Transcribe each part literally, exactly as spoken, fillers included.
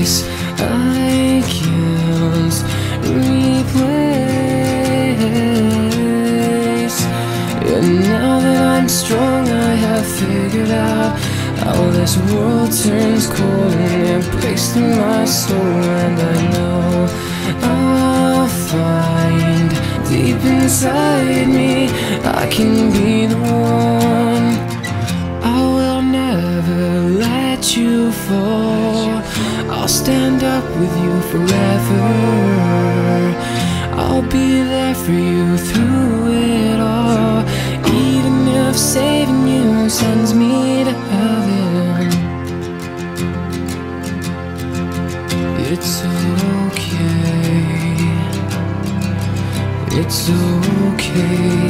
place I can't replace. And now that I'm strong, I have figured out how this world turns cold and it breaks through my soul. And I know I'll find deep inside me I can be the one. I will never let you fall. I'll stand up with you forever. I'll be there for you through it all, even if saving you sends me to heaven. It's okay, it's okay,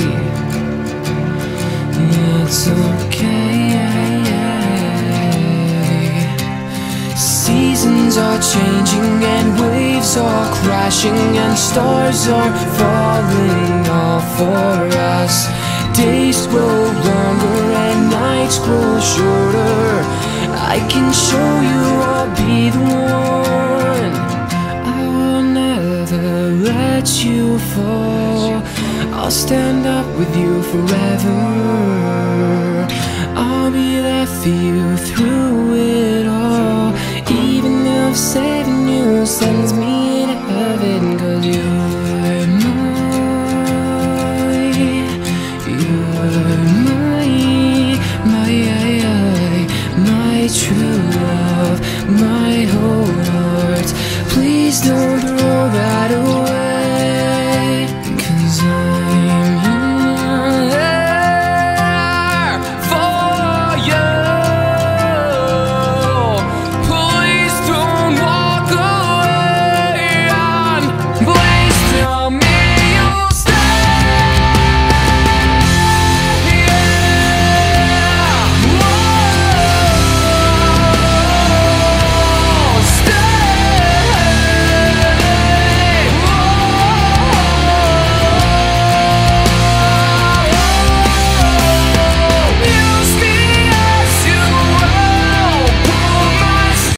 it's okay. Seasons are changing and waves are crashing and stars are falling all for us. Days grow longer and nights grow shorter. I can show you I'll be the one. I will never let you fall. I'll stand up with you forever. I'll be there for you through it all, even if saving you sends me